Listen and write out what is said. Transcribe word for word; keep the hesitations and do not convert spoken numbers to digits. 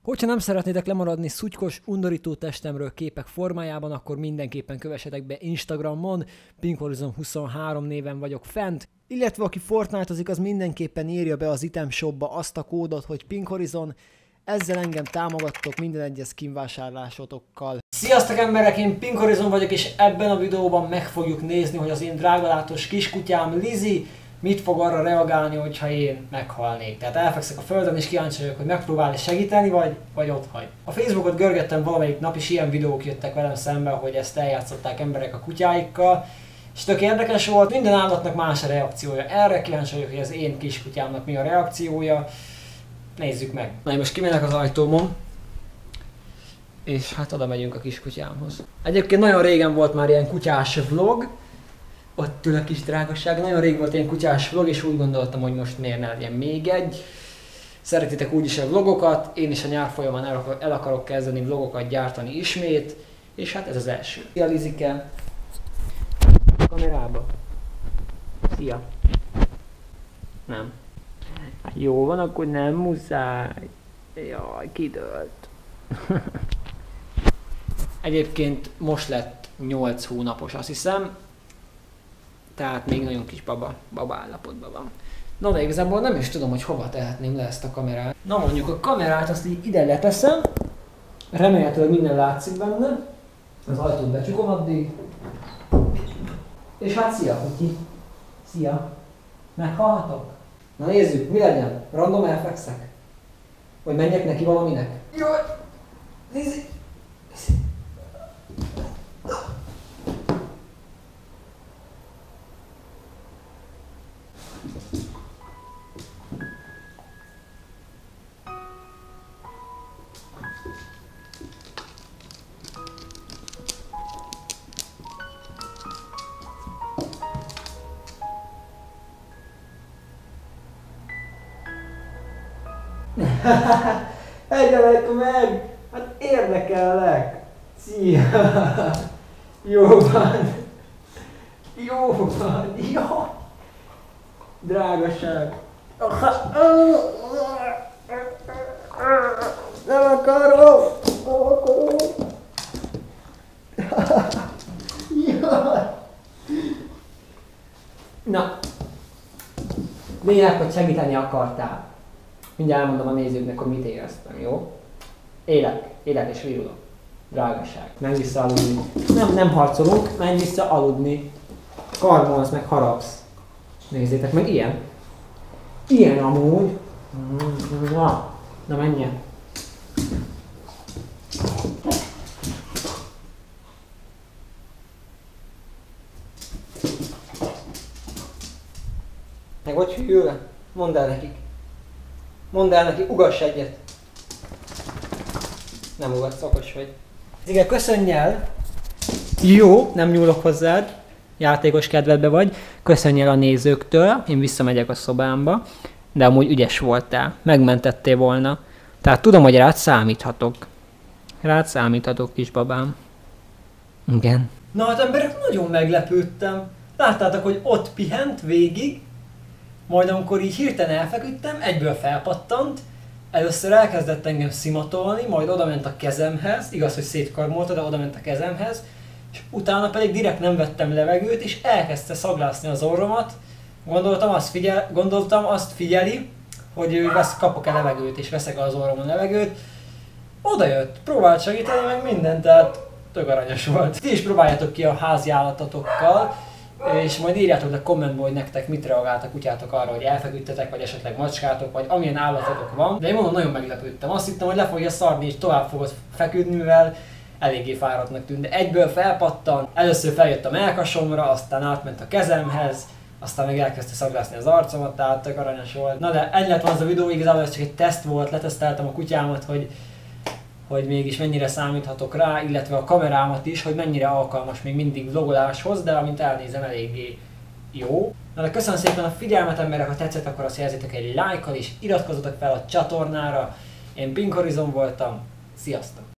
Hogyha nem szeretnétek lemaradni szutykos, undorító testemről képek formájában, akkor mindenképpen kövessetek be Instagramon, pinkhorizon huszonhárom néven vagyok fent, illetve aki Fortnite-ozik, az mindenképpen írja be az item shopba azt a kódot, hogy pinkhorizon, ezzel engem támogattok minden egyes skin vásárlásotokkal. Sziasztok emberek, én pinkhorizon vagyok, és ebben a videóban meg fogjuk nézni, hogy az én drágalátós kiskutyám Lizzy mit fog arra reagálni, hogyha én meghalnék. Tehát elfekszek a földön, és kíváncsi vagyok, hogy megpróbál segíteni, vagy, vagy otthagy. A Facebookot görgettem valamelyik nap, és ilyen videók jöttek velem szembe, hogy ezt eljátszották emberek a kutyáikkal. És tök érdekes volt, minden állatnak más a reakciója. Erre kíváncsi vagyok, hogy az én kiskutyámnak mi a reakciója. Nézzük meg. Na, én most kimennek az ajtómon, és hát oda megyünk a kiskutyámhoz. Egyébként nagyon régen volt már ilyen kutyás vlog, ott ül a kis drágasság, nagyon rég volt ilyen kutyás vlog, és úgy gondoltam, hogy most miért ne legyen még egy. Szeretitek úgyis a vlogokat, én is a nyár folyamán el, el akarok kezdeni vlogokat gyártani ismét, és hát ez az első. Szia Lizike! Kamerába. Szia! Nem. Hát jó van, akkor nem muszáj. Jaj, kidőlt. Egyébként most lett nyolc hónapos, azt hiszem. Tehát még nagyon kis baba, baba állapotban van. Na de igazából nem is tudom, hogy hova tehetném le ezt a kamerát. Na mondjuk a kamerát azt így ide leteszem. Remélhetőleg minden látszik benne. Az ajtót becsukom addig. És hát szia, Kutyi. Szia. Meghalhatok? Na nézzük, mi legyen? Random elfekszek? Vagy menjek neki valaminek? Jaj! Lizzy! Lizzy! Egyenek meg! Hát érdekellek! Szia! Jó van! Jó van! Jó! Drágaság! Nem akarom! Nem akarom! Jaj! Na! Lényeg, hogy segíteni akartál. Mindjárt elmondom a nézőknek, hogy mit éreztem, jó? Élek, élek és virulok. Drágaság. Menj vissza aludni. Nem, nem harcolunk, menj vissza aludni. Karmolsz, meg harapsz. Nézzétek meg, ilyen. Ilyen amúgy. Na, na menjen. Meg vagy hűlve? Mondd el nekik. Mondd el neki, ugass egyet. Nem ugatsz, okos vagy. Igen, köszönj el. Jó, nem nyúlok hozzád. Játékos kedvedbe vagy. Köszönj el a nézőktől. Én visszamegyek a szobámba. De amúgy ügyes voltál. Megmentettél volna. Tehát tudom, hogy rád számíthatok. Rád számíthatok, kisbabám. Igen. Na hát emberek, nagyon meglepődtem. Láttátok, hogy ott pihent végig. Majd amikor így hirtelen elfeküdtem, egyből felpattant, először elkezdett engem szimatolni, majd odament a kezemhez, igaz, hogy szétkarmolta, de odament a kezemhez, és utána pedig direkt nem vettem levegőt, és elkezdte szaglászni az orromat. Gondoltam azt, figyel, gondoltam azt figyeli, hogy ő vesz, kapok-e levegőt, és veszek az orromon levegőt. Oda jött, próbált segíteni, meg mindent, tehát tök aranyos volt. Ti is próbáljátok ki a házi állatotokkal, és majd írjátok le kommentbe, hogy nektek mit reagált a kutyátok arra, hogy elfeküdtetek, vagy esetleg macskátok, vagy amilyen állatotok van. De én mondom, nagyon meglepődtem. Azt hittem, hogy le fogja szarni, és tovább fogod feküdni, mivel eléggé fáradtnak tűnt. De egyből felpattan, először feljött a mellkasomra, aztán átment a kezemhez, aztán meg elkezdte szaglászni az arcomat, tehát tök aranyos volt. Na de ennyi lett van az a videó, igazából ez csak egy teszt volt, leteszteltem a kutyámat, hogy hogy mégis mennyire számíthatok rá, illetve a kamerámat is, hogy mennyire alkalmas még mindig vlogoláshoz, de amint elnézem, eléggé jó. Na de köszönöm szépen a figyelmet, emberek, ha tetszett, akkor azt jelzétek egy lájkkal és iratkozzatok fel a csatornára. Én pinkhorizon voltam, sziasztok!